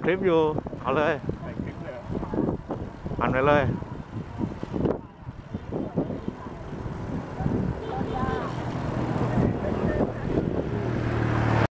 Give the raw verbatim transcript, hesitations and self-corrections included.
คลิปอยู่เอาเลยถ่ายคลิปเลยอันไปเลย